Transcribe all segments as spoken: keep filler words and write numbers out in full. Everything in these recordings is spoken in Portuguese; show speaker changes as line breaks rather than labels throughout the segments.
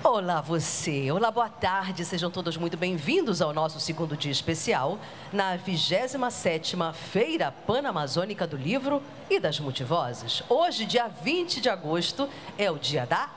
Olá você, olá, boa tarde, sejam todos muito bem-vindos ao nosso segundo dia especial na vigésima sétima Feira Panamazônica do Livro e das Multivozes. Hoje, dia vinte de agosto, é o dia da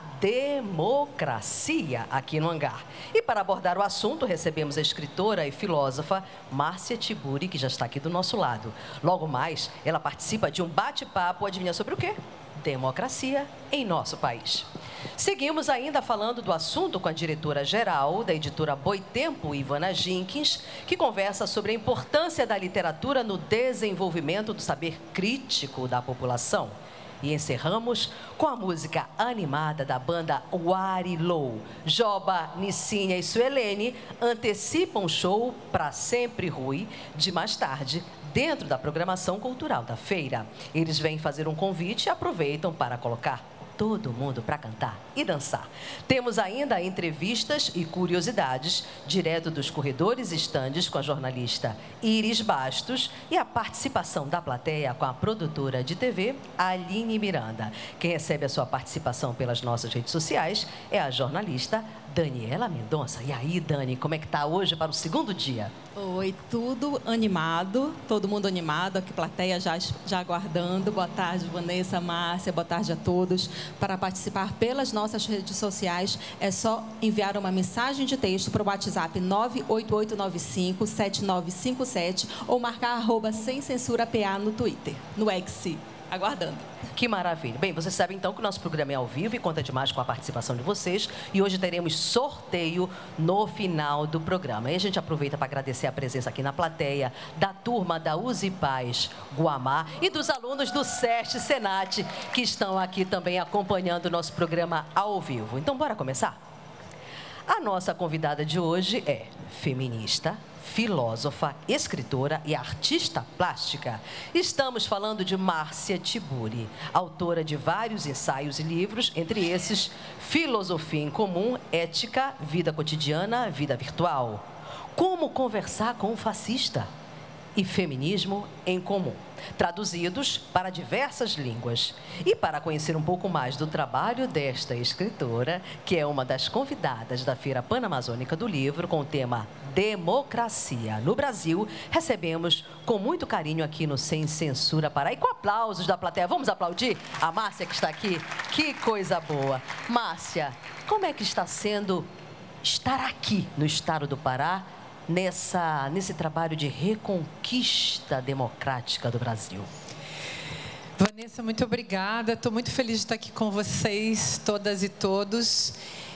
democracia aqui no Hangar. E para abordar o assunto, recebemos a escritora e filósofa Márcia Tiburi, que já está aqui do nosso lado. Logo mais, ela participa de um bate-papo, adivinha sobre o quê? Democracia em nosso país. Seguimos ainda falando do assunto com a diretora-geral da editora Boitempo, Ivana Jenkins, que conversa sobre a importância da literatura no desenvolvimento do saber crítico da população. E encerramos com a música animada da banda Warilou. Joba, Nicinha e Suelene antecipam o show Pra Sempre Rui, de mais tarde, dentro da programação cultural da feira. Eles vêm fazer um convite e aproveitam para colocar todo mundo para cantar e dançar. Temos ainda entrevistas e curiosidades direto dos corredores e estandes com a jornalista Iris Bastos e a participação da plateia com a produtora de T V Aline Miranda. Quem recebe a sua participação pelas nossas redes sociais é a jornalista Daniela Mendonça. E aí, Dani, como é que tá hoje para o segundo dia?
Oi, tudo animado, todo mundo animado, aqui plateia já, já aguardando. Boa tarde, Vanessa, Márcia, boa tarde a todos. Para participar pelas nossas redes sociais, é só enviar uma mensagem de texto para o WhatsApp nove oito oito nove cinco sete nove cinco sete ou marcar arroba sem censura P A no Twitter, no X. Aguardando.
Que maravilha. Bem, você sabe então que o nosso programa é ao vivo e conta demais com a participação de vocês. E hoje teremos sorteio no final do programa. E a gente aproveita para agradecer a presença aqui na plateia da turma da Uzi Paz Guamá e dos alunos do SESC Senat, que estão aqui também acompanhando o nosso programa ao vivo. Então, bora começar? A nossa convidada de hoje é feminista, filósofa, escritora e artista plástica. Estamos falando de Márcia Tiburi, autora de vários ensaios e livros, entre esses Filosofia em Comum, Ética, Vida Cotidiana, Vida Virtual. Como conversar com um fascista? E Feminismo em Comum, traduzidos para diversas línguas. E para conhecer um pouco mais do trabalho desta escritora, que é uma das convidadas da Feira Panamazônica do Livro, com o tema Democracia no Brasil, recebemos com muito carinho aqui no Sem Censura Pará e com aplausos da plateia. Vamos aplaudir a Márcia que está aqui? Que coisa boa! Márcia, como é que está sendo estar aqui no estado do Pará, Nessa, nesse trabalho de reconquista democrática do Brasil?
Vanessa, muito obrigada. Estou muito feliz de estar aqui com vocês, todas e todos.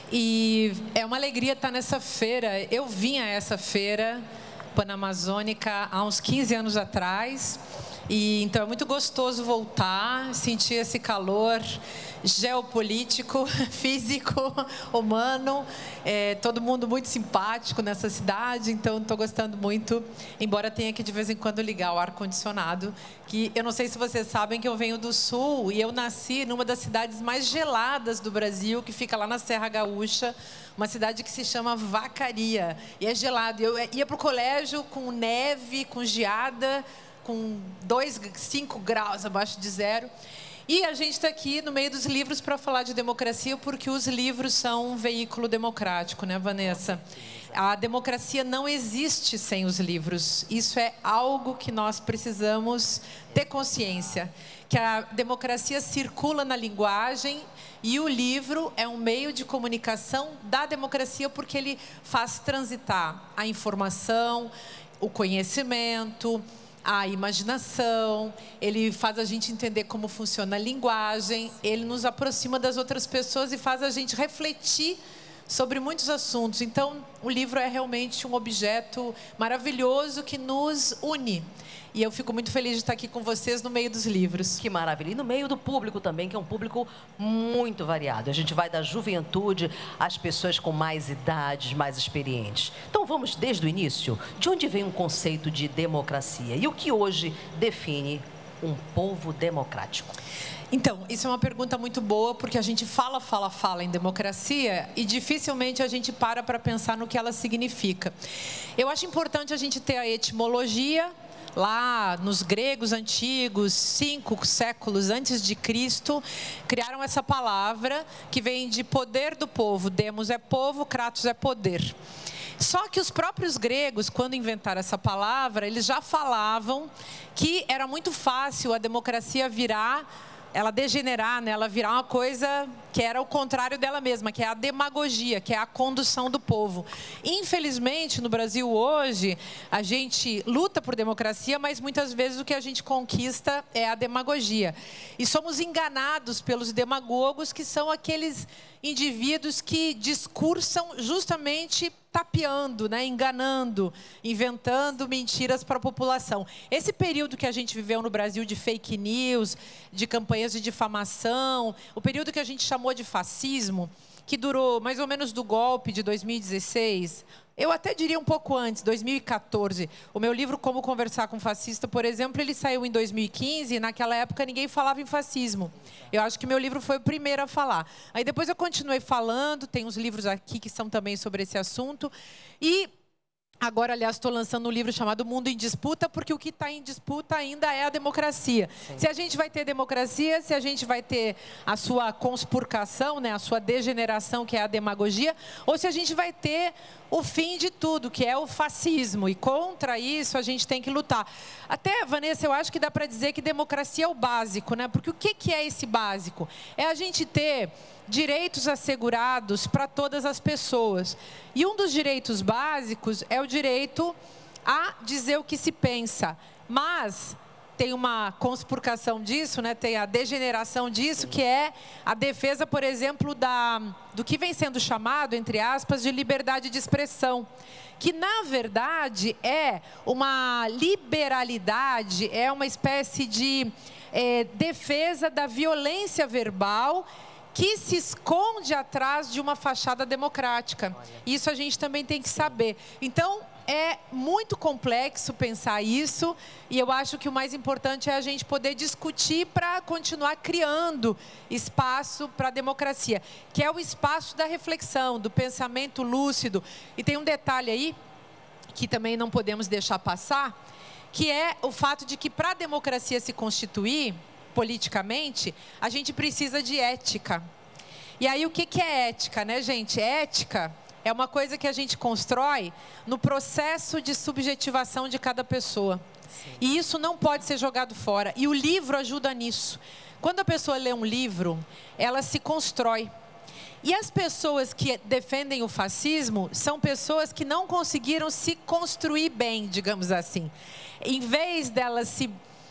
E é uma alegria estar nessa feira. Eu vim a essa feira panamazônica há uns quinze anos atrás. E, então é muito gostoso voltar, sentir esse calor geopolítico, físico, humano, é, todo mundo muito simpático nessa cidade, então estou gostando muito, embora tenha que de vez em quando ligar o ar-condicionado, que eu não sei se vocês sabem que eu venho do Sul e eu nasci numa das cidades mais geladas do Brasil, que fica lá na Serra Gaúcha, uma cidade que se chama Vacaria, e é gelado. Eu ia para o colégio com neve, com geada, com dois, cinco graus abaixo de zero. E a gente está aqui no meio dos livros para falar de democracia, porque os livros são um veículo democrático, né, Vanessa? A democracia não existe sem os livros. Isso é algo que nós precisamos ter consciência. Que a democracia circula na linguagem e o livro é um meio de comunicação da democracia, porque ele faz transitar a informação, o conhecimento, a imaginação, ele faz a gente entender como funciona a linguagem, ele nos aproxima das outras pessoas e faz a gente refletir sobre muitos assuntos. Então, o livro é realmente um objeto maravilhoso que nos une. E eu fico muito feliz de estar aqui com vocês no meio dos livros.
Que maravilha. E no meio do público também, que é um público muito variado. A gente vai da juventude às pessoas com mais idades, mais experientes. Então vamos desde o início. De onde vem um conceito de democracia? E o que hoje define um povo democrático?
Então, isso é uma pergunta muito boa, porque a gente fala, fala, fala em democracia e dificilmente a gente para para pensar no que ela significa. Eu acho importante a gente ter a etimologia, lá nos gregos antigos, cinco séculos antes de Cristo, criaram essa palavra que vem de poder do povo. Demos é povo, kratos é poder. Só que os próprios gregos, quando inventaram essa palavra, eles já falavam que era muito fácil a democracia virar, ela degenerar, né? Ela virar uma coisa que era o contrário dela mesma, que é a demagogia, que é a condução do povo. Infelizmente, no Brasil hoje, a gente luta por democracia, mas muitas vezes o que a gente conquista é a demagogia. E somos enganados pelos demagogos, que são aqueles indivíduos que discursam justamente tapeando, né, enganando, inventando mentiras para a população. Esse período que a gente viveu no Brasil de fake news, de campanhas de difamação, o período que a gente chamou de fascismo, que durou mais ou menos do golpe de dois mil e dezesseis, eu até diria um pouco antes, dois mil e quatorze. O meu livro Como Conversar com um Fascista, por exemplo, ele saiu em dois mil e quinze, e naquela época ninguém falava em fascismo. Eu acho que meu livro foi o primeiro a falar. Aí depois eu continuei falando, tem uns livros aqui que são também sobre esse assunto. E agora, aliás, estou lançando um livro chamado Mundo em Disputa, porque o que está em disputa ainda é a democracia. Sim. Se a gente vai ter democracia, se a gente vai ter a sua conspurcação, né, a sua degeneração, que é a demagogia, ou se a gente vai ter o fim de tudo, que é o fascismo. E contra isso a gente tem que lutar. Até, Vanessa, eu acho que dá para dizer que democracia é o básico, né? Porque o que, que é esse básico? É a gente ter direitos assegurados para todas as pessoas. E um dos direitos básicos é o direito a dizer o que se pensa. Mas tem uma conspurcação disso, né? Tem a degeneração disso, que é a defesa, por exemplo, da, do que vem sendo chamado, entre aspas, de liberdade de expressão. Que, na verdade, é uma liberalidade, é uma espécie de é, defesa da violência verbal que se esconde atrás de uma fachada democrática. Isso a gente também tem que saber. Então, é muito complexo pensar isso, e eu acho que o mais importante é a gente poder discutir para continuar criando espaço para a democracia, que é o espaço da reflexão, do pensamento lúcido. E tem um detalhe aí, que também não podemos deixar passar, que é o fato de que para a democracia se constituir politicamente, a gente precisa de ética. E aí, o que que é ética, né, gente? Ética é uma coisa que a gente constrói no processo de subjetivação de cada pessoa. Sim. E isso não pode ser jogado fora. E o livro ajuda nisso. Quando a pessoa lê um livro, ela se constrói. E as pessoas que defendem o fascismo são pessoas que não conseguiram se construir bem, digamos assim. Em vez delas se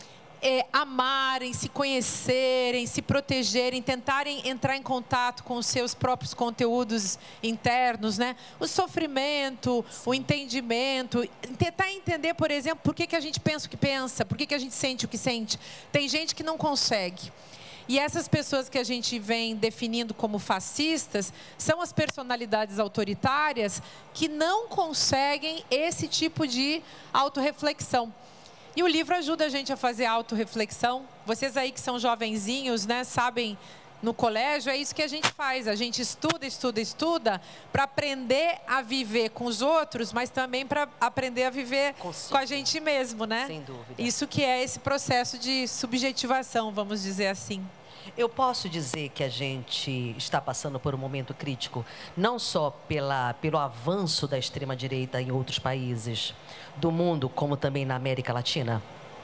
É, amarem, se conhecerem, se protegerem, tentarem entrar em contato com os seus próprios conteúdos internos, né? O sofrimento, o entendimento, tentar entender, por exemplo, por que que a gente pensa o que pensa, por que que a gente sente o que sente. Tem gente que não consegue. E essas pessoas que a gente vem definindo como fascistas são as personalidades autoritárias que não conseguem esse tipo de autorreflexão. E o livro ajuda a gente a fazer autorreflexão. Vocês aí que são jovenzinhos, né, sabem, no colégio é isso que a gente faz. A gente estuda, estuda, estuda para aprender a viver com os outros, mas também para aprender a viver Consigo. com a gente mesmo, né?
Sem dúvida.
Isso que é esse processo de subjetivação, vamos dizer assim.
Eu posso dizer que a gente está passando por um momento crítico, não só pela, pelo avanço da extrema-direita em outros países do mundo, como também na América Latina?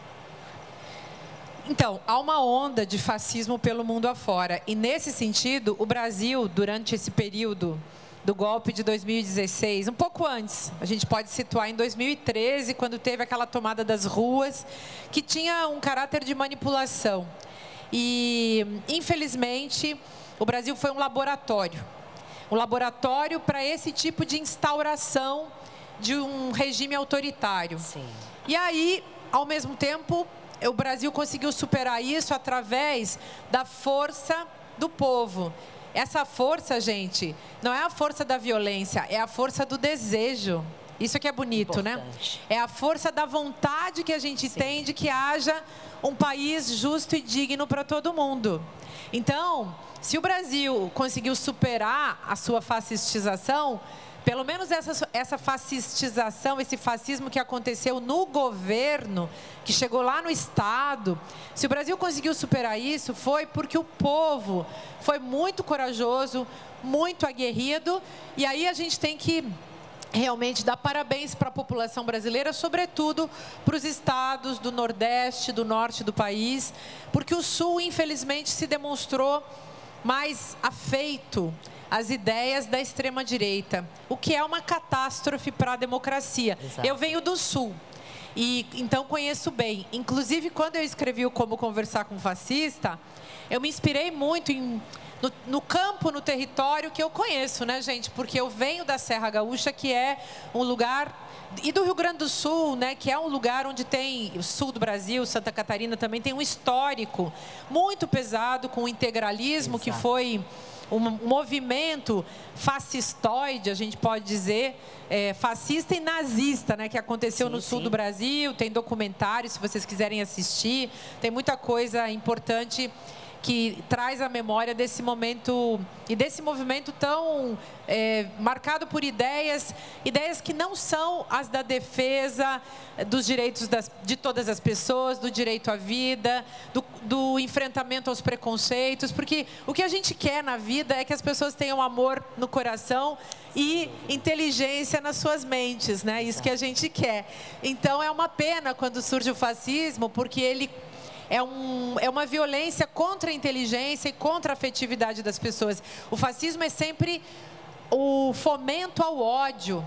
Então, há uma onda de fascismo pelo mundo afora. E, nesse sentido, o Brasil, durante esse período do golpe de dois mil e dezesseis, um pouco antes, a gente pode situar em dois mil e treze, quando teve aquela tomada das ruas, que tinha um caráter de manipulação. E, infelizmente, o Brasil foi um laboratório. Um laboratório para esse tipo de instauração de um regime autoritário.
Sim.
E aí, ao mesmo tempo, o Brasil conseguiu superar isso através da força do povo. Essa força, gente, não é a força da violência, é a força do desejo. Isso que é bonito, Importante. né? É a força da vontade que a gente Sim. tem de que haja um país justo e digno para todo mundo. Então, se o Brasil conseguiu superar a sua fascistização, pelo menos essa, essa fascistização, esse fascismo que aconteceu no governo, que chegou lá no Estado, se o Brasil conseguiu superar isso, foi porque o povo foi muito corajoso, muito aguerrido, e aí a gente tem que realmente dar parabéns para a população brasileira, sobretudo para os estados do Nordeste, do Norte do país, porque o Sul, infelizmente, se demonstrou mais afeito às ideias da extrema-direita, o que é uma catástrofe para a democracia. Exato. Eu venho do Sul, e então conheço bem. Inclusive, quando eu escrevi o Como Conversar com um Fascista, eu me inspirei muito em, no, no campo, no território que eu conheço, né, gente? Porque eu venho da Serra Gaúcha, que é um lugar... E do Rio Grande do Sul, né, que é um lugar onde tem, o sul do Brasil, Santa Catarina também tem um histórico muito pesado com o integralismo. Exato. Que foi um movimento fascistoide, a gente pode dizer, é, fascista e nazista, né, que aconteceu sim, no sul sim. do Brasil. Tem documentários, se vocês quiserem assistir, tem muita coisa importante que traz a memória desse momento e desse movimento tão é, marcado por ideias, ideias que não são as da defesa dos direitos das, de todas as pessoas, do direito à vida, do, do enfrentamento aos preconceitos, porque o que a gente quer na vida é que as pessoas tenham amor no coração e inteligência nas suas mentes, né? Isso que a gente quer. Então é uma pena quando surge o fascismo, porque ele É, um, é uma violência contra a inteligência e contra a afetividade das pessoas. O fascismo é sempre o fomento ao ódio,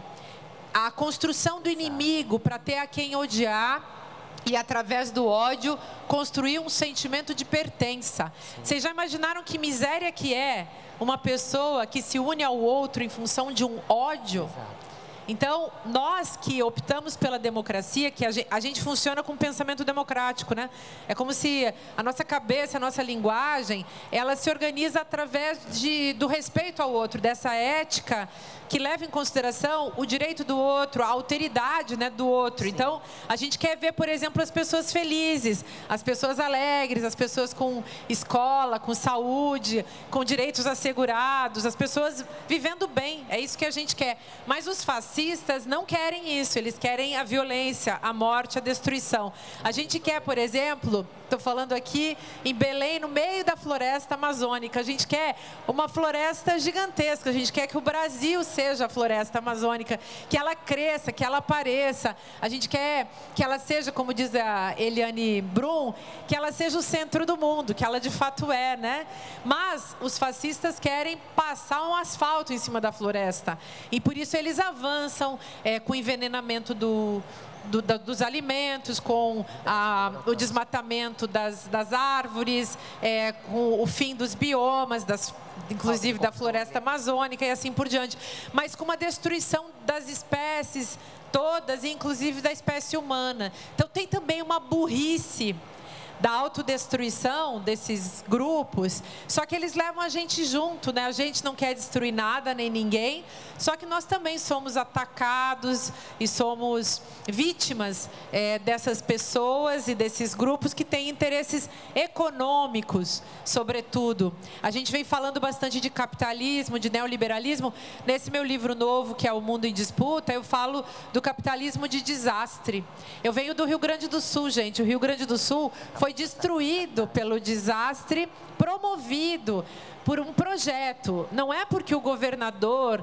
a construção do inimigo para ter a quem odiar e, através do ódio, construir um sentimento de pertença. Vocês já imaginaram que miséria que é uma pessoa que se une ao outro em função de um ódio? Então, nós que optamos pela democracia, que a gente, a gente funciona com pensamento democrático, né? É como se a nossa cabeça, a nossa linguagem, ela se organiza através de, do respeito ao outro, dessa ética que leva em consideração o direito do outro, a alteridade, né, do outro. Então, a gente quer ver, por exemplo, as pessoas felizes, as pessoas alegres, as pessoas com escola, com saúde, com direitos assegurados, as pessoas vivendo bem. É isso que a gente quer. Mas os fascistas não querem isso. Eles querem a violência, a morte, a destruição. A gente quer, por exemplo, estou falando aqui em Belém, no meio da floresta amazônica. A gente quer uma floresta gigantesca. A gente quer que o Brasil seja a floresta amazônica, que ela cresça, que ela apareça. A gente quer que ela seja, como diz a Eliane Brum, que ela seja o centro do mundo, que ela de fato é, né? Mas os fascistas querem passar um asfalto em cima da floresta. E por isso eles avançam é, com o envenenamento do... Do, da, dos alimentos, com a, o desmatamento das, das árvores, é, com o fim dos biomas, das, inclusive da floresta amazônica e assim por diante. Mas com uma destruição das espécies todas, inclusive da espécie humana. Então tem também uma burrice da autodestruição desses grupos, só que eles levam a gente junto, né? A gente não quer destruir nada, nem ninguém, só que nós também somos atacados e somos vítimas é, dessas pessoas e desses grupos que têm interesses econômicos, sobretudo. A gente vem falando bastante de capitalismo, de neoliberalismo. Nesse meu livro novo, que é O Mundo em Disputa, eu falo do capitalismo de desastre. Eu venho do Rio Grande do Sul, gente. O Rio Grande do Sul foi destruído pelo desastre promovido por um projeto. Não é porque o governador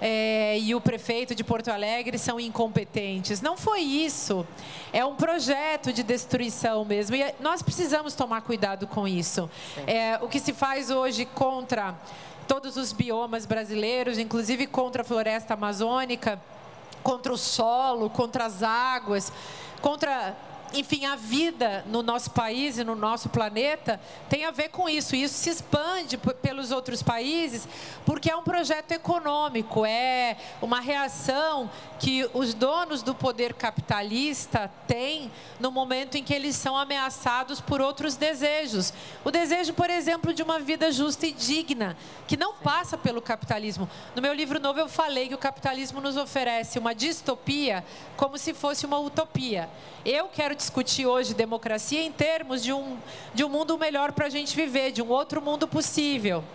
é, e o prefeito de Porto Alegre são incompetentes. Não foi isso. É um projeto de destruição mesmo. E nós precisamos tomar cuidado com isso. É, o que se faz hoje contra todos os biomas brasileiros, inclusive contra a floresta amazônica, contra o solo, contra as águas, contra... Enfim, a vida no nosso país e no nosso planeta tem a ver com isso. E isso se expande pelos outros países porque é um projeto econômico, é uma reação que os donos do poder capitalista têm no momento em que eles são ameaçados por outros desejos. O desejo, por exemplo, de uma vida justa e digna, que não passa pelo capitalismo. No meu livro novo eu falei que o capitalismo nos oferece uma distopia como se fosse uma utopia. Eu quero discutir hoje democracia em termos de um, de um mundo melhor para a gente viver, de um outro mundo possível.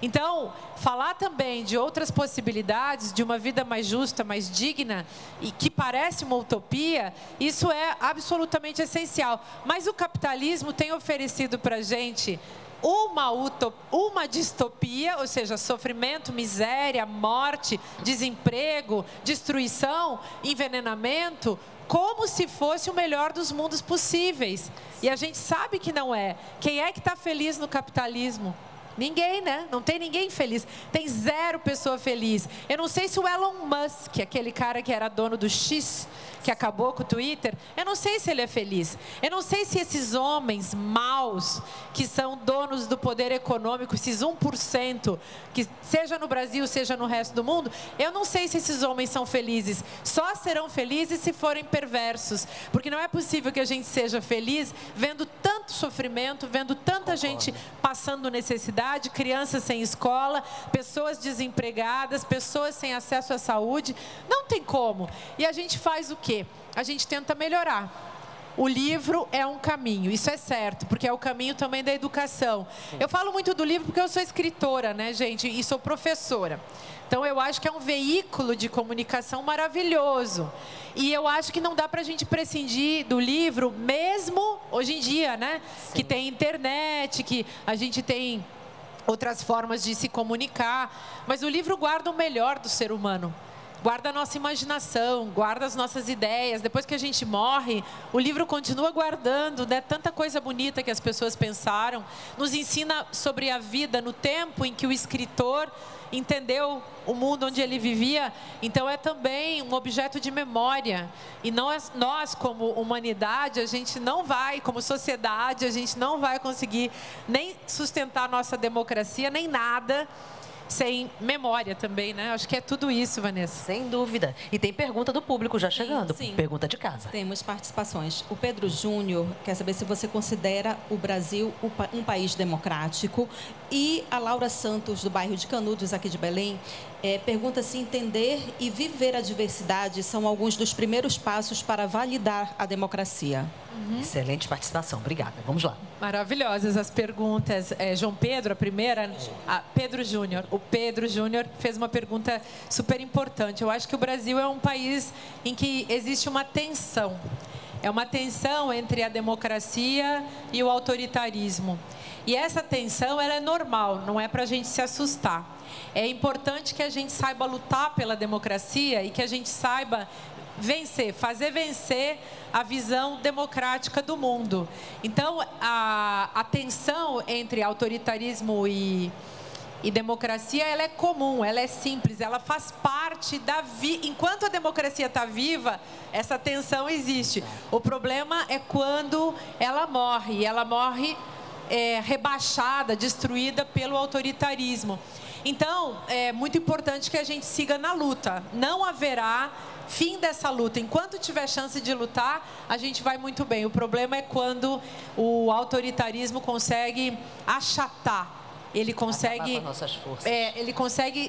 Então, falar também de outras possibilidades, de uma vida mais justa, mais digna, e que parece uma utopia, isso é absolutamente essencial. Mas o capitalismo tem oferecido para a gente uma, utop, uma distopia, ou seja, sofrimento, miséria, morte, desemprego, destruição, envenenamento, como se fosse o melhor dos mundos possíveis. E a gente sabe que não é. Quem é que está feliz no capitalismo? Ninguém, né? Não tem ninguém feliz. Tem zero pessoa feliz. Eu não sei se o Elon Musk, aquele cara que era dono do X, que acabou com o Twitter, eu não sei se ele é feliz. Eu não sei se esses homens maus, que são donos do poder econômico, esses um por cento, que seja no Brasil, seja no resto do mundo, eu não sei se esses homens são felizes. Só serão felizes se forem perversos. Porque não é possível que a gente seja feliz vendo tanto sofrimento, vendo tanta gente passando necessidade, crianças sem escola, pessoas desempregadas, pessoas sem acesso à saúde. Não tem como. E a gente faz o quê? A gente tenta melhorar. O livro é um caminho, isso é certo, porque é o caminho também da educação. Sim. Eu falo muito do livro porque eu sou escritora, né, gente, e sou professora. Então, eu acho que é um veículo de comunicação maravilhoso. E eu acho que não dá para a gente prescindir do livro, mesmo hoje em dia, né? Sim. Que tem internet, que a gente tem outras formas de se comunicar. Mas o livro guarda o melhor do ser humano. Guarda a nossa imaginação, guarda as nossas ideias. Depois que a gente morre, o livro continua guardando, né, tanta coisa bonita que as pessoas pensaram. Nos ensina sobre a vida no tempo em que o escritor entendeu o mundo onde ele vivia. Então, é também um objeto de memória. E nós, nós, como humanidade, a gente não vai, como sociedade, a gente não vai conseguir nem sustentar a nossa democracia, nem nada, sem memória também, né? Acho que é tudo isso, Vanessa.
Sem dúvida. E tem pergunta do público já chegando. Sim, sim. Pergunta de casa.
Temos participações. O Pedro Júnior quer saber se você considera o Brasil um país democrático. E a Laura Santos, do bairro de Canudos, aqui de Belém, é, pergunta se entender e viver a diversidade são alguns dos primeiros passos para validar a democracia.
Uhum. Excelente participação. Obrigada. Vamos lá.
Maravilhosas as perguntas. É, João Pedro, a primeira, a Pedro Júnior. O Pedro Júnior fez uma pergunta super importante. Eu acho que o Brasil é um país em que existe uma tensão. É uma tensão entre a democracia e o autoritarismo. E essa tensão, ela é normal, não é para a gente se assustar. É importante que a gente saiba lutar pela democracia e que a gente saiba vencer, fazer vencer a visão democrática do mundo. Então, a, a tensão entre autoritarismo e, e democracia, ela é comum, ela é simples, ela faz parte da vida. Enquanto a democracia está viva, essa tensão existe. O problema é quando ela morre, e ela morre é, rebaixada, destruída pelo autoritarismo. Então, é muito importante que a gente siga na luta. Não haverá fim dessa luta. Enquanto tiver chance de lutar, a gente vai muito bem. O problema é quando o autoritarismo consegue achatar. Ele consegue,
acabar com as nossas forças.
É, ele consegue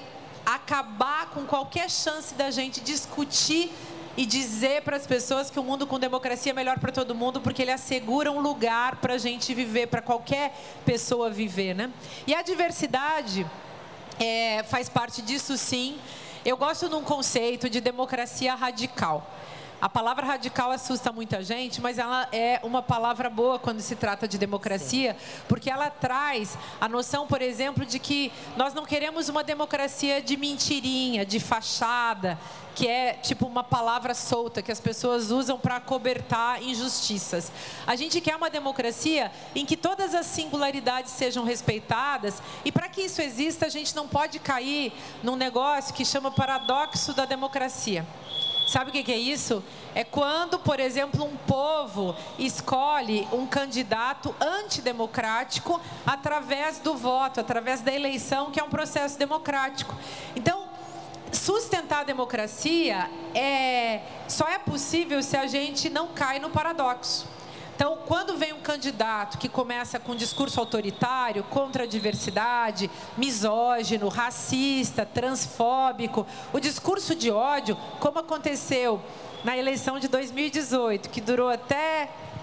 acabar com qualquer chance da gente discutir e dizer para as pessoas que o mundo com democracia é melhor para todo mundo, porque ele assegura um lugar para a gente viver, para qualquer pessoa viver, né? E a diversidade é, faz parte disso, sim. Eu gosto de um conceito de democracia radical. A palavra radical assusta muita gente, mas ela é uma palavra boa quando se trata de democracia, porque ela traz a noção, por exemplo, de que nós não queremos uma democracia de mentirinha, de fachada, que é tipo uma palavra solta que as pessoas usam para acobertar injustiças. A gente quer uma democracia em que todas as singularidades sejam respeitadas, e para que isso exista, a gente não pode cair num negócio que chama paradoxo da democracia. Sabe o que é isso? É quando, por exemplo, um povo escolhe um candidato antidemocrático através do voto, através da eleição, que é um processo democrático. Então, sustentar a democracia é, só é possível se a gente não cai no paradoxo. Então, quando vem um candidato que começa com um discurso autoritário, contra a diversidade, misógino, racista, transfóbico, o discurso de ódio, como aconteceu na eleição de dois mil e dezoito, que durou até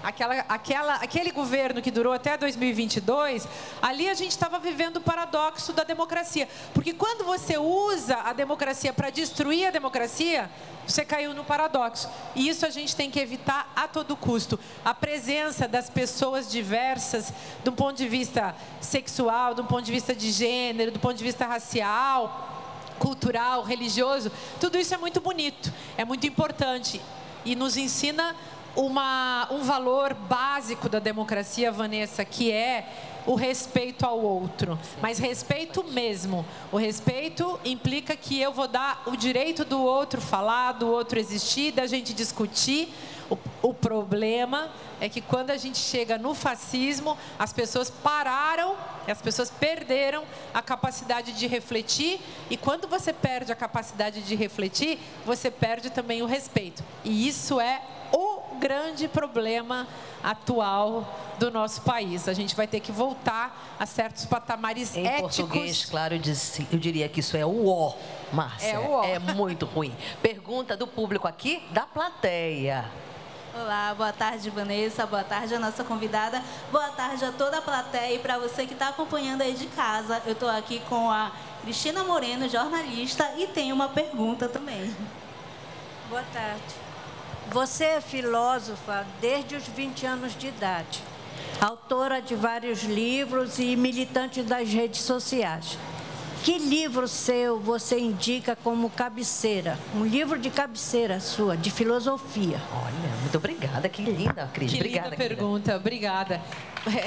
aquela, aquela, aquele governo que durou até dois mil e vinte e dois, ali a gente estava vivendo o paradoxo da democracia. Porque quando você usa a democracia para destruir a democracia, você caiu no paradoxo. E isso a gente tem que evitar a todo custo. A presença das pessoas diversas, do ponto de vista sexual, do ponto de vista de gênero, do ponto de vista racial, cultural, religioso, tudo isso é muito bonito, é muito importante e nos ensina uma, um valor básico da democracia, Vanessa, que é o respeito ao outro, mas respeito mesmo. O respeito implica que eu vou dar o direito do outro falar, do outro existir, da gente discutir. O, o problema é que quando a gente chega no fascismo, as pessoas pararam, as pessoas perderam a capacidade de refletir, e quando você perde a capacidade de refletir, você perde também o respeito. E isso é o grande problema atual do nosso país. A gente vai ter que voltar a certos patamares
em
éticos.
Em português, claro, eu, disse, eu diria que isso é o ó, Márcia.
É o ó.
É muito ruim. Pergunta do público aqui, da plateia.
Olá, boa tarde, Vanessa, boa tarde a nossa convidada, boa tarde a toda a plateia e para você que está acompanhando aí de casa. Eu estou aqui com a Cristina Moreno, jornalista, e tenho uma pergunta também.
Boa tarde. Você é filósofa desde os vinte anos de idade, autora de vários livros e militante das redes sociais. Que livro seu você indica como cabeceira? Um livro de cabeceira sua, de filosofia.
Olha, muito obrigada. Que linda, Cris.
Que
obrigada,
linda pergunta. Querida. Obrigada. É.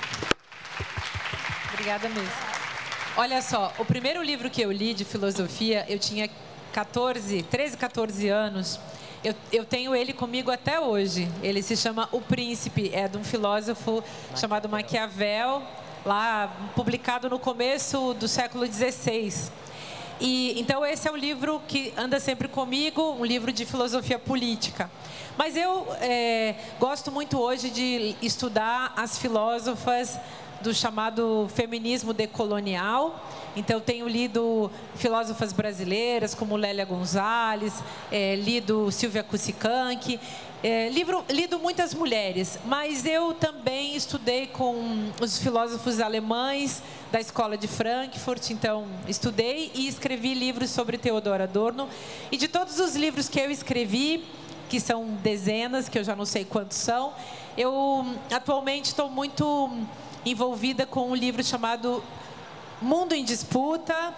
Obrigada mesmo. Olha só, o primeiro livro que eu li de filosofia, eu tinha quatorze, treze, quatorze anos. Eu, eu tenho ele comigo até hoje. Ele se chama O Príncipe, é de um filósofo Maquiavel. chamado Maquiavel, lá publicado no começo do século dezesseis. E, então, esse é o livro que anda sempre comigo, um livro de filosofia política. Mas eu é, gosto muito hoje de estudar as filósofas do chamado feminismo decolonial. Então, eu tenho lido filósofas brasileiras como Lélia Gonzalez, é, lido Silvia Kusikank, é, livro, lido muitas mulheres, mas eu também estudei com os filósofos alemães da Escola de Frankfurt. Então, estudei e escrevi livros sobre Theodor Adorno. E de todos os livros que eu escrevi, que são dezenas, que eu já não sei quantos são, eu atualmente estou muito envolvida com um livro chamado Mundo em Disputa,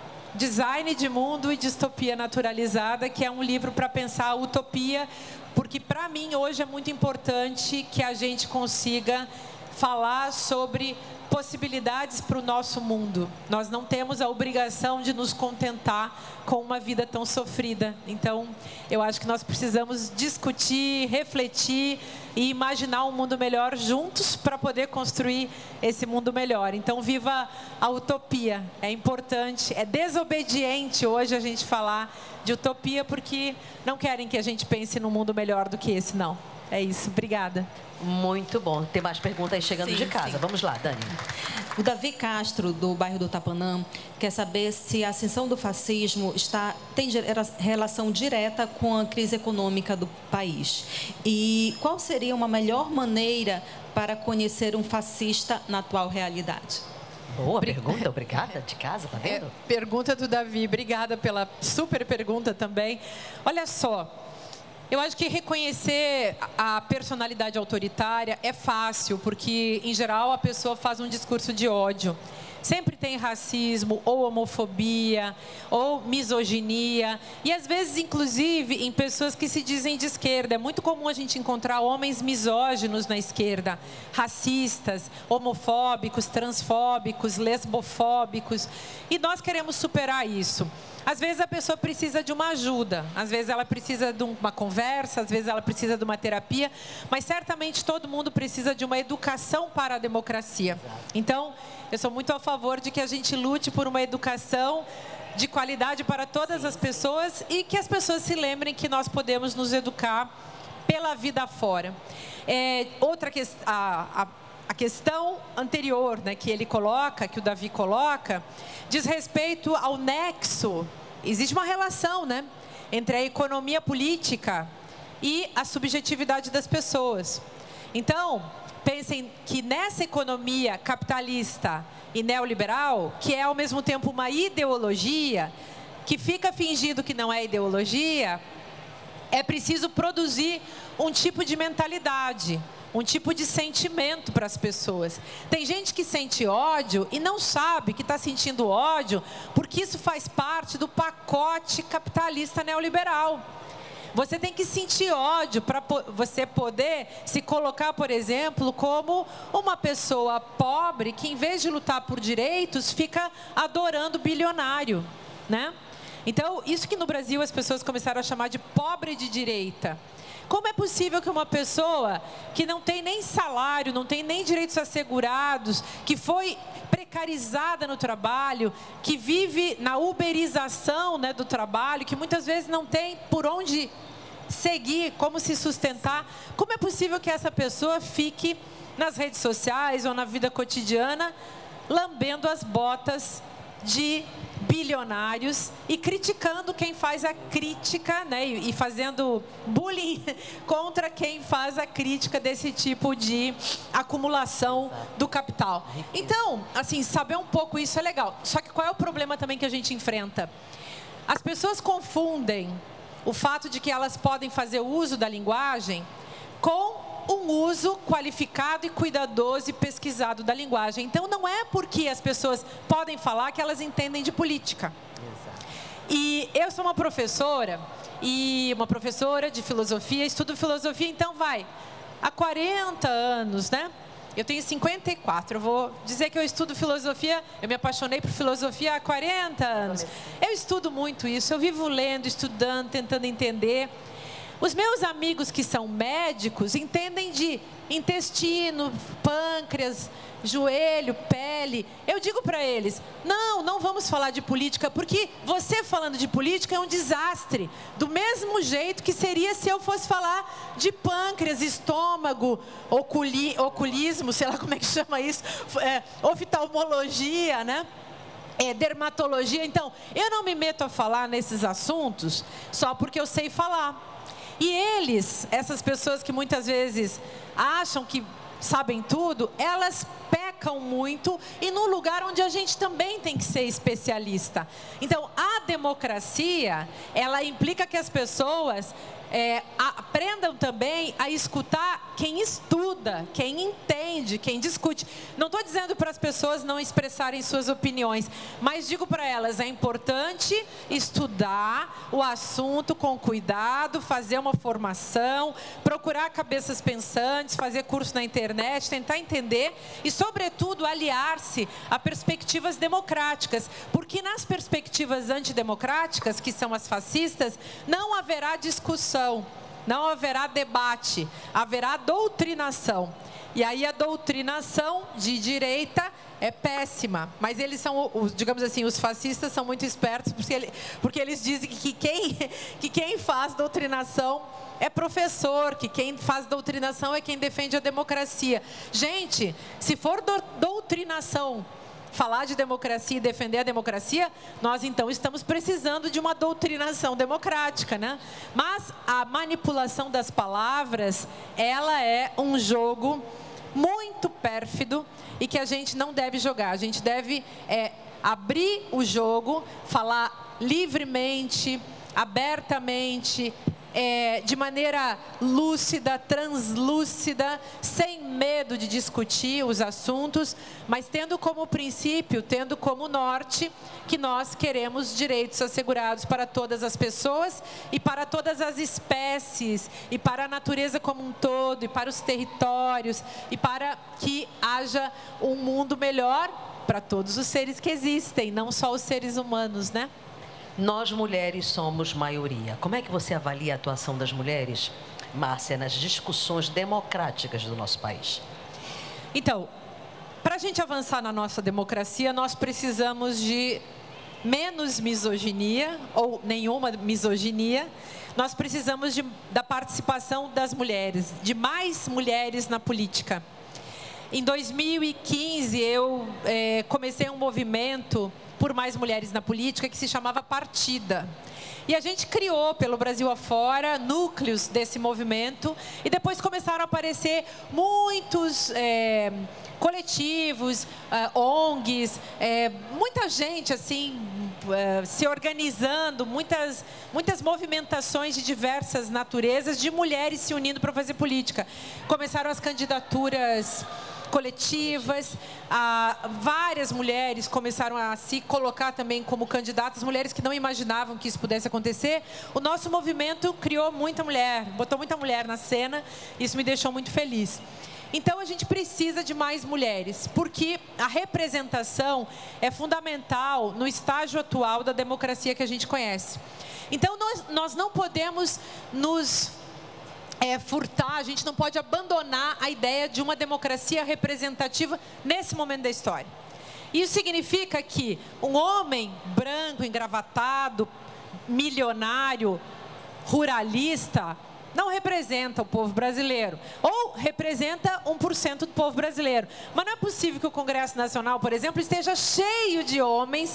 Design de Mundo e Distopia Naturalizada, que é um livro para pensar a utopia, porque para mim hoje é muito importante que a gente consiga falar sobre possibilidades para o nosso mundo. Nós não temos a obrigação de nos contentar com uma vida tão sofrida. Então, eu acho que nós precisamos discutir, refletir e imaginar um mundo melhor juntos para poder construir esse mundo melhor. Então, viva a utopia. É importante, é desobediente hoje a gente falar de utopia, porque não querem que a gente pense num mundo melhor do que esse, não. É isso. Obrigada.
Muito bom. Tem mais perguntas aí chegando sim, de casa. Sim. Vamos lá, Dani.
O Davi Castro, do bairro do Tapanã, quer saber se a ascensão do fascismo está, tem relação direta com a crise econômica do país. E qual seria uma melhor maneira para conhecer um fascista na atual realidade?
Boa pergunta, obrigada, de casa, tá vendo?
É, pergunta do Davi, obrigada pela super pergunta também. Olha só, eu acho que reconhecer a personalidade autoritária é fácil, porque, em geral, a pessoa faz um discurso de ódio. Sempre tem racismo, ou homofobia, ou misoginia. E, às vezes, inclusive, em pessoas que se dizem de esquerda. É muito comum a gente encontrar homens misóginos na esquerda, racistas, homofóbicos, transfóbicos, lesbofóbicos. E nós queremos superar isso. Às vezes a pessoa precisa de uma ajuda, às vezes ela precisa de uma conversa, às vezes ela precisa de uma terapia, mas certamente todo mundo precisa de uma educação para a democracia. Então, eu sou muito a favor de que a gente lute por uma educação de qualidade para todas as pessoas e que as pessoas se lembrem que nós podemos nos educar pela vida fora. É, outra questão... A, a, A questão anterior, né, que ele coloca, que o Davi coloca, diz respeito ao nexo. Existe uma relação, né, entre a economia política e a subjetividade das pessoas. Então, pensem que nessa economia capitalista e neoliberal, que é ao mesmo tempo uma ideologia, que fica fingindo que não é ideologia, é preciso produzir um tipo de mentalidade, um tipo de sentimento para as pessoas. Tem gente que sente ódio e não sabe que está sentindo ódio, porque isso faz parte do pacote capitalista neoliberal. Você tem que sentir ódio para você poder se colocar, por exemplo, como uma pessoa pobre que, em vez de lutar por direitos, fica adorando bilionário, né? Então, isso que no Brasil as pessoas começaram a chamar de pobre de direita. Como é possível que uma pessoa que não tem nem salário, não tem nem direitos assegurados, que foi precarizada no trabalho, que vive na uberização, né, do trabalho, que muitas vezes não tem por onde seguir, como se sustentar, como é possível que essa pessoa fique nas redes sociais ou na vida cotidiana lambendo as botas de bilionários e criticando quem faz a crítica, né, e, e fazendo bullying contra quem faz a crítica desse tipo de acumulação do capital. Então, assim, saber um pouco isso é legal. Só que qual é o problema também que a gente enfrenta? As pessoas confundem o fato de que elas podem fazer uso da linguagem com um uso qualificado e cuidadoso e pesquisado da linguagem. Então, não é porque as pessoas podem falar que elas entendem de política. Exato. E eu sou uma professora, e uma professora de filosofia, estudo filosofia, então vai, há quarenta anos, né? Eu tenho cinquenta e quatro, eu vou dizer que eu estudo filosofia, eu me apaixonei por filosofia há quarenta anos. Eu estudo muito isso, eu vivo lendo, estudando, tentando entender. Os meus amigos que são médicos entendem de intestino, pâncreas, joelho, pele. Eu digo para eles, não, não vamos falar de política, porque você falando de política é um desastre. Do mesmo jeito que seria se eu fosse falar de pâncreas, estômago, oculi, oculismo, sei lá como é que chama isso, é, oftalmologia, né? É, dermatologia. Então, eu não me meto a falar nesses assuntos só porque eu sei falar. E eles, essas pessoas que muitas vezes acham que sabem tudo, elas pecam muito e no lugar onde a gente também tem que ser especialista. Então, a democracia, ela implica que as pessoas é, aprendam também a escutar quem estuda, quem entende, quem discute. Não estou dizendo para as pessoas não expressarem suas opiniões, mas digo para elas, é importante estudar o assunto com cuidado, fazer uma formação, procurar cabeças pensantes, fazer curso na internet, tentar entender e, sobretudo, aliar-se a perspectivas democráticas, porque nas perspectivas antidemocráticas, que são as fascistas, não haverá discussão. Não haverá debate, haverá doutrinação. E aí a doutrinação de direita é péssima. Mas eles são, os, digamos assim, os fascistas são muito espertos, porque, ele, porque eles dizem que quem, que quem faz doutrinação é professor, que quem faz doutrinação é quem defende a democracia. Gente, se for do, doutrinação, falar de democracia e defender a democracia, nós então estamos precisando de uma doutrinação democrática, né? Mas a manipulação das palavras, ela é um jogo muito pérfido e que a gente não deve jogar. A gente deve é, abrir o jogo, falar livremente, abertamente, É, de maneira lúcida, translúcida, sem medo de discutir os assuntos, mas tendo como princípio, tendo como norte, que nós queremos direitos assegurados para todas as pessoas e para todas as espécies, e para a natureza como um todo, e para os territórios, e para que haja um mundo melhor para todos os seres que existem, não só os seres humanos, né?
Nós, mulheres, somos maioria. Como é que você avalia a atuação das mulheres, Márcia, nas discussões democráticas do nosso país?
Então, para a gente avançar na nossa democracia, nós precisamos de menos misoginia, ou nenhuma misoginia. Nós precisamos de, da participação das mulheres, de mais mulheres na política. Em dois mil e quinze, eu é, comecei um movimento por mais mulheres na política, que se chamava Partida. E a gente criou, pelo Brasil afora, núcleos desse movimento. E depois começaram a aparecer muitos é, coletivos, uh, O N Gs, é, muita gente assim uh, se organizando, muitas, muitas movimentações de diversas naturezas, de mulheres se unindo para fazer política. Começaram as candidaturas coletivas, ah, várias mulheres começaram a se colocar também como candidatas, mulheres que não imaginavam que isso pudesse acontecer. O nosso movimento criou muita mulher, botou muita mulher na cena, isso me deixou muito feliz. Então, a gente precisa de mais mulheres, porque a representação é fundamental no estágio atual da democracia que a gente conhece. Então, nós, nós não podemos nos É, furtar, a gente não pode abandonar a ideia de uma democracia representativa nesse momento da história. Isso significa que um homem branco, engravatado, milionário, ruralista, não representa o povo brasileiro. Ou representa um por cento do povo brasileiro. Mas não é possível que o Congresso Nacional, por exemplo, esteja cheio de homens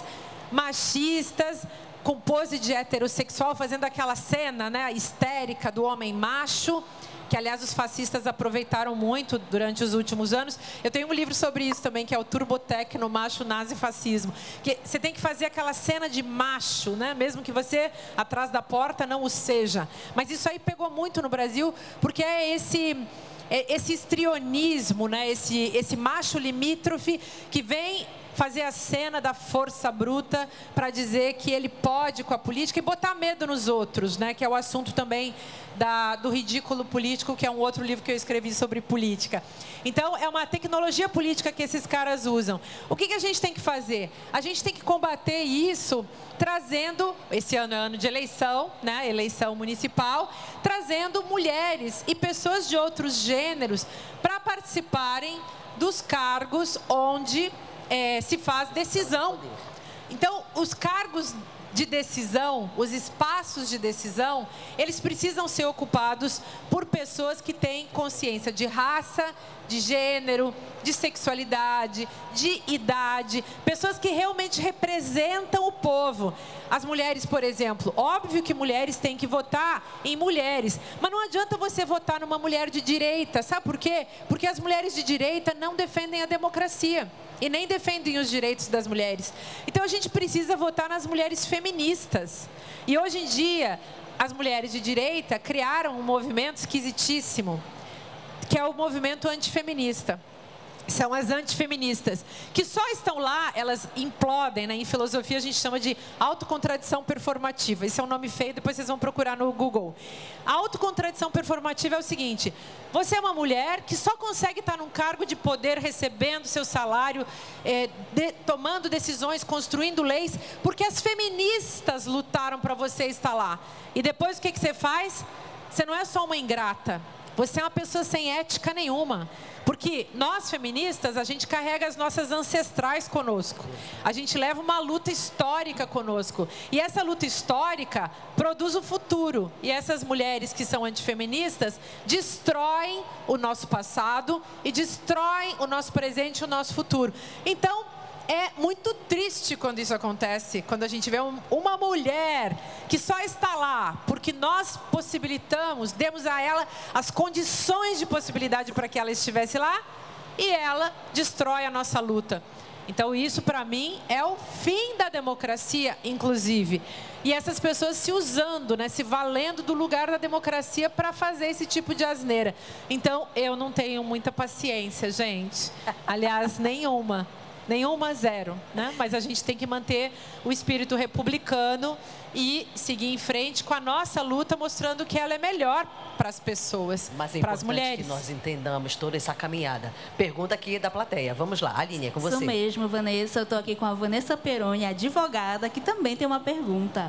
machistas, com pose de heterossexual, fazendo aquela cena, né, histérica do homem macho, que, aliás, os fascistas aproveitaram muito durante os últimos anos. Eu tenho um livro sobre isso também, que é o Turbotecno, Macho, Nazi, Fascismo. Que você tem que fazer aquela cena de macho, né, mesmo que você, atrás da porta, não o seja. Mas isso aí pegou muito no Brasil, porque é esse... esse histrionismo, né, esse, esse macho limítrofe que vem fazer a cena da força bruta para dizer que ele pode com a política e botar medo nos outros, né, que é o assunto também da, do ridículo político, que é um outro livro que eu escrevi sobre política. Então, é uma tecnologia política que esses caras usam. O que, que a gente tem que fazer? A gente tem que combater isso trazendo, esse ano é ano de eleição, né, eleição municipal, trazendo mulheres e pessoas de outros gêneros para participarem dos cargos onde é, se faz decisão. Então, os cargos de decisão, os espaços de decisão, eles precisam ser ocupados por pessoas que têm consciência de raça, de gênero, de sexualidade, de idade, pessoas que realmente representam o povo. As mulheres, por exemplo, óbvio que mulheres têm que votar em mulheres, mas não adianta você votar numa mulher de direita, sabe por quê? Porque as mulheres de direita não defendem a democracia e nem defendem os direitos das mulheres. Então a gente precisa votar nas mulheres feministas. E hoje em dia, as mulheres de direita criaram um movimento esquisitíssimo, que é o movimento antifeminista. São as antifeministas, que só estão lá, elas implodem, né? Em filosofia a gente chama de autocontradição performativa. Esse é um nome feio, depois vocês vão procurar no Google. A autocontradição performativa é o seguinte: você é uma mulher que só consegue estar num cargo de poder, recebendo seu salário, é, de, tomando decisões, construindo leis, porque as feministas lutaram para você estar lá. E depois o que, que você faz? Você não é só uma ingrata, você é uma pessoa sem ética nenhuma. Porque nós, feministas, a gente carrega as nossas ancestrais conosco. A gente leva uma luta histórica conosco. E essa luta histórica produz o futuro. E essas mulheres que são antifeministas destroem o nosso passado e destroem o nosso presente e o nosso futuro. Então, é muito triste quando isso acontece, quando a gente vê um, uma mulher que só está lá porque nós possibilitamos, demos a ela as condições de possibilidade para que ela estivesse lá, e ela destrói a nossa luta. Então isso, para mim, é o fim da democracia, inclusive. E essas pessoas se usando, né, se valendo do lugar da democracia para fazer esse tipo de asneira. Então, eu não tenho muita paciência, gente. Aliás, nenhuma. Nenhuma, zero, né? Mas a gente tem que manter o espírito republicano e seguir em frente com a nossa luta, mostrando que ela é melhor para as pessoas, para as mulheres.
Que nós entendamos toda essa caminhada. Pergunta aqui da plateia. Vamos lá, Aline, é com você.
Isso mesmo, Vanessa. Eu estou aqui com a Vanessa Peroni, advogada, que também tem uma pergunta.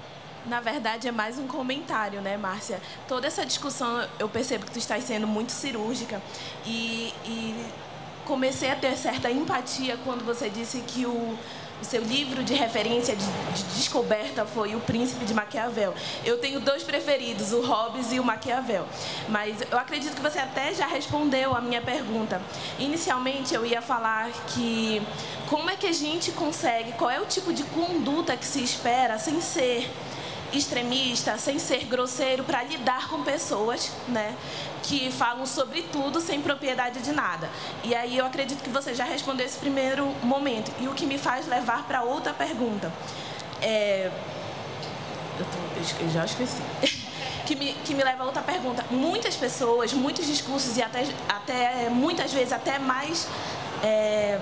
Na verdade, é mais um comentário, né, Márcia? Toda essa discussão, eu percebo que tu estás sendo muito cirúrgica e... e... comecei a ter certa empatia quando você disse que o, o seu livro de referência de, de descoberta foi O Príncipe de Maquiavel. Eu tenho dois preferidos, o Hobbes e o Maquiavel. Mas eu acredito que você até já respondeu a minha pergunta. Inicialmente, eu ia falar que como é que a gente consegue, qual é o tipo de conduta que se espera sem ser extremista, sem ser grosseiro, para lidar com pessoas, né, que falam sobre tudo sem propriedade de nada. E aí eu acredito que você já respondeu esse primeiro momento. E o que me faz levar para outra pergunta. É... Eu, tô... eu já esqueci. que, me, que me leva a outra pergunta. Muitas pessoas, muitos discursos e até, até muitas vezes até mais... É...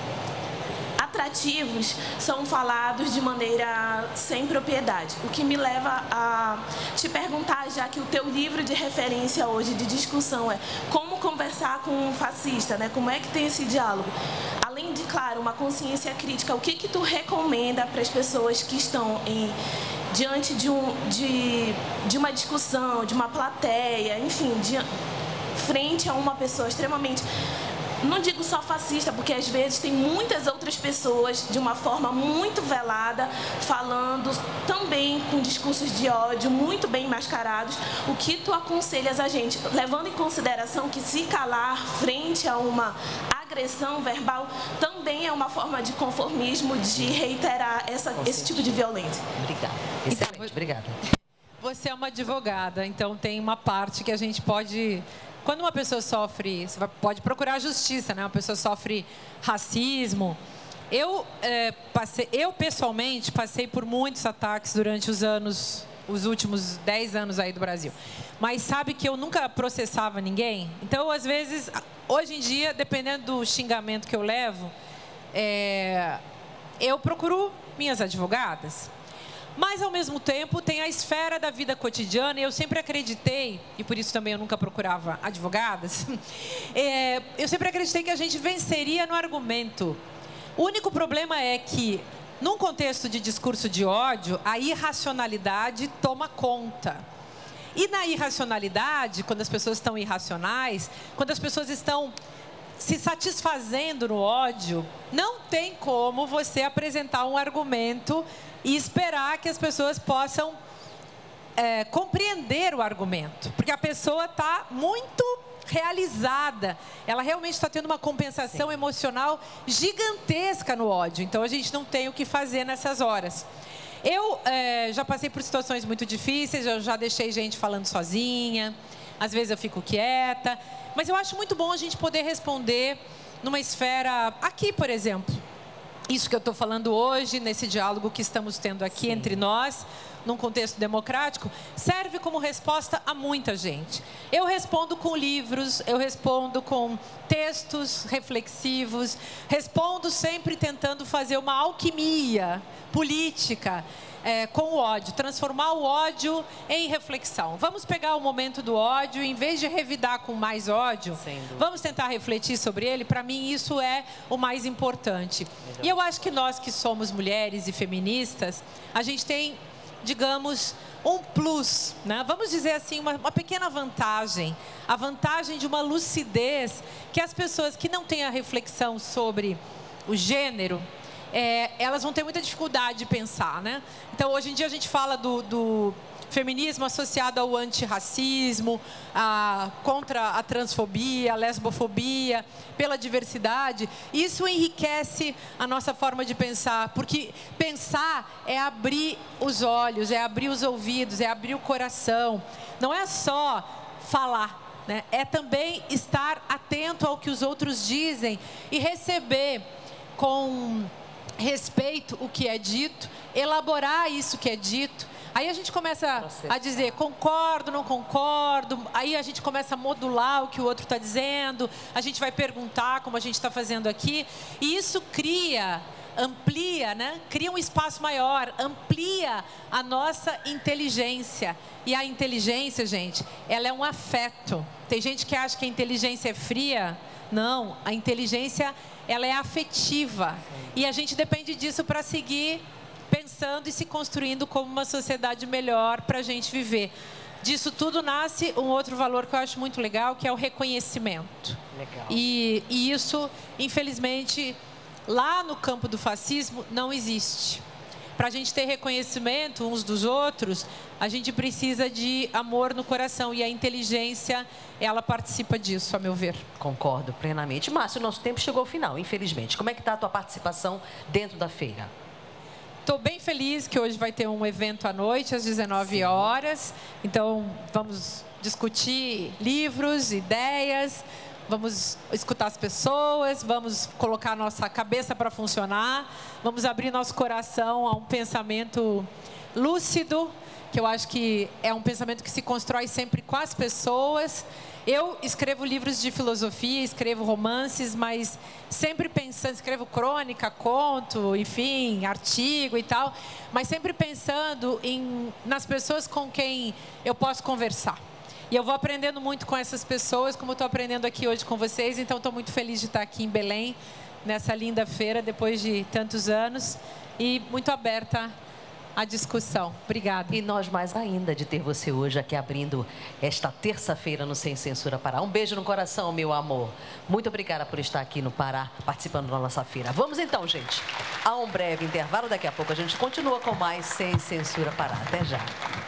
atrativos são falados de maneira sem propriedade. O que me leva a te perguntar, já que o teu livro de referência hoje de discussão é como conversar com um fascista, né? Como é que tem esse diálogo? Além de, claro, uma consciência crítica, o que que tu recomenda para as pessoas que estão em, diante de, um, de, de uma discussão, de uma plateia, enfim, de, frente a uma pessoa extremamente... Não digo só fascista, porque às vezes tem muitas outras pessoas, de uma forma muito velada, falando também com discursos de ódio, muito bem mascarados. O que tu aconselhas a gente, levando em consideração que se calar frente a uma agressão verbal também é uma forma de conformismo, de reiterar essa, esse tipo de violência?
Obrigada. Excelente, então, obrigada.
Você é uma advogada, então tem uma parte que a gente pode... Quando uma pessoa sofre, você pode procurar justiça, né? Uma pessoa sofre racismo. Eu, é, passei, eu, pessoalmente, passei por muitos ataques durante os anos, os últimos dez anos aí do Brasil. Mas sabe que eu nunca processava ninguém? Então, às vezes, hoje em dia, dependendo do xingamento que eu levo, é, eu procuro minhas advogadas. Mas, ao mesmo tempo, tem a esfera da vida cotidiana, e eu sempre acreditei, e por isso também eu nunca procurava advogadas, é, eu sempre acreditei que a gente venceria no argumento. O único problema é que, num contexto de discurso de ódio, a irracionalidade toma conta. E na irracionalidade, quando as pessoas estão irracionais, quando as pessoas estão se satisfazendo no ódio, não tem como você apresentar um argumento e esperar que as pessoas possam é, compreender o argumento. Porque a pessoa está muito realizada. Ela realmente está tendo uma compensação Sim. emocional gigantesca no ódio. Então, a gente não tem o que fazer nessas horas. Eu é, já passei por situações muito difíceis, eu já deixei gente falando sozinha. Às vezes eu fico quieta. Mas eu acho muito bom a gente poder responder numa esfera... Aqui, por exemplo. Isso que eu estou falando hoje, nesse diálogo que estamos tendo aqui Sim. entre nós, num contexto democrático, serve como resposta a muita gente. Eu respondo com livros, eu respondo com textos reflexivos, respondo sempre tentando fazer uma alquimia política é, com o ódio, transformar o ódio em reflexão. Vamos pegar o momento do ódio, em vez de revidar com mais ódio, vamos tentar refletir sobre ele. Para mim, isso é o mais importante. Melhor. E eu acho que nós que somos mulheres e feministas, a gente tem, digamos, um plus, né? Vamos dizer assim, uma, uma pequena vantagem. A vantagem de uma lucidez que as pessoas que não têm a reflexão sobre o gênero, É, elas vão ter muita dificuldade de pensar, né? Então, hoje em dia, a gente fala do, do feminismo associado ao antirracismo, a, contra a transfobia, a lesbofobia, pela diversidade. Isso enriquece a nossa forma de pensar, porque pensar é abrir os olhos, é abrir os ouvidos, é abrir o coração. Não é só falar, né? É também estar atento ao que os outros dizem e receber com respeito o que é dito, elaborar isso que é dito. Aí a gente começa a dizer concordo, não concordo, aí a gente começa a modular o que o outro está dizendo, a gente vai perguntar como a gente está fazendo aqui, e isso cria, amplia, né? Cria um espaço maior, amplia a nossa inteligência. E a inteligência, gente, ela é um afeto. Tem gente que acha que a inteligência é fria. Não, a inteligência, ela é afetiva. E a gente depende disso para seguir pensando e se construindo como uma sociedade melhor para a gente viver. Disso tudo nasce um outro valor que eu acho muito legal, que é o reconhecimento. Legal. E, e isso, infelizmente, lá no campo do fascismo, não existe. Para a gente ter reconhecimento uns dos outros, a gente precisa de amor no coração. E a inteligência, ela participa disso, a meu ver.
Concordo plenamente. Márcio, o nosso tempo chegou ao final, infelizmente. Como é que está a tua participação dentro da feira?
Estou bem feliz que hoje vai ter um evento à noite, às dezenove horas. Então, vamos discutir livros, ideias, vamos escutar as pessoas, vamos colocar a nossa cabeça para funcionar, vamos abrir nosso coração a um pensamento lúcido, que eu acho que é um pensamento que se constrói sempre com as pessoas. Eu escrevo livros de filosofia, escrevo romances, mas sempre pensando, escrevo crônica, conto, enfim, artigo e tal, mas sempre pensando em, nas pessoas com quem eu posso conversar. E eu vou aprendendo muito com essas pessoas, como estou aprendendo aqui hoje com vocês, então estou muito feliz de estar aqui em Belém, nessa linda feira, depois de tantos anos, e muito aberta a discussão. Obrigada.
E nós mais ainda de ter você hoje aqui abrindo esta terça-feira no Sem Censura Pará. Um beijo no coração, meu amor. Muito obrigada por estar aqui no Pará, participando da nossa feira. Vamos então, gente, a um breve intervalo. Daqui a pouco a gente continua com mais Sem Censura Pará. Até já.